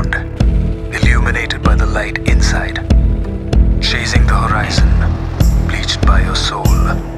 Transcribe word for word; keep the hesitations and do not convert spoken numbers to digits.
beyond, illuminated by the light inside, chasing the horizon, bleached by your soul.